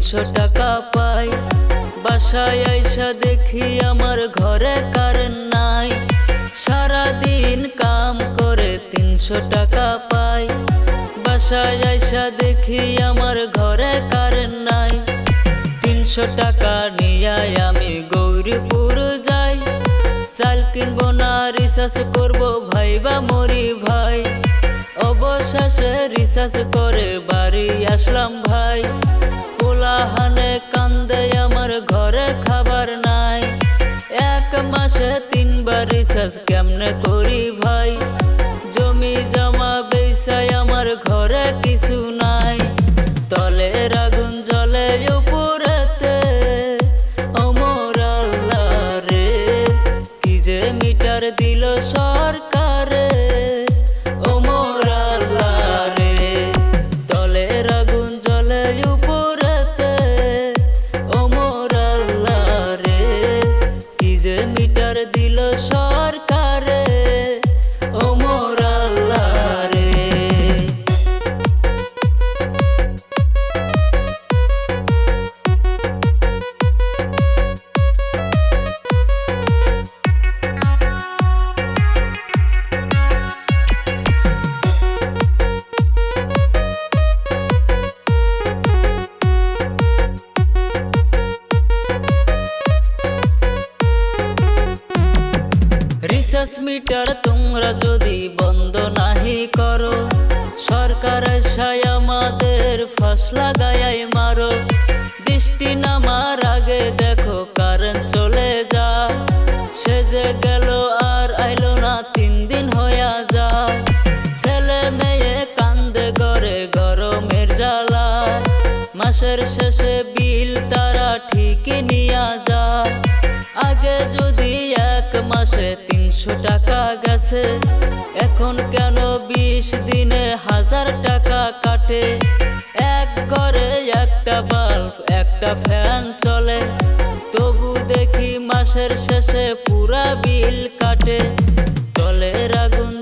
300 টাকা পাই। বাসায় আইসা দেখি আমার ঘরে কারেন্ট নাই। সারা দিন কাম করে 300 টাকা পাই। বাসায় আইসা দেখি আমার ঘরে কারেন্ট নাই। 300 টাকা নিয়ে আমি গৌরীপুর যাই। চাল কিনবো না রিচার্জ করবো ভাইবা মরি ভাই। অবশেষে রিচার্জ করে বাড়ি আসলাম ভাই। কোলাহানে কান্দে আমার ঘরে খাবার নাই। 1 মাসে 3 বার রিচার্জ কেমনে করি ভাই। জমি জমা বেচাই আমার ঘরে কিছু নাই। তলের আগুন জ্বলে উপরেতে অমর আল্লাহ রে। কি যে মিটার দিল সরকারে অমর আল্লাহ রে। তলের আগুন জ্বলে উপরেতে অমর আল্লাহ রে। কি যে মিটার দিল সরকারে অমর আল্লাহ রে। রিচার্জ মিটার তোমরা যদি বন্ধ নাহি করো, সরকার আইসায় আমাদের ফাঁস লাগাই মারো। বৃষ্টি নামার আগে দেখো কারেন্ট চলে যায়। সেজে গেল আর আইলো না 3 দিন হইয়া যায়। ছেলে মেয়ে কান্দে ঘরে গরমের জ্বালা। মাসের শেষে বিল তারা ঠিকই নিয়া যায়। আগে যদি 1 মাসে 300 টাকা গেছে, এখন কেন 20 দিনে 1000 টাকা কাটে। এক ঘরে একটা বাল্ব একটা ফ্যান চলে, তবু দেখি মাসের শেষে পুরা বিল কাটে। তলের আগুন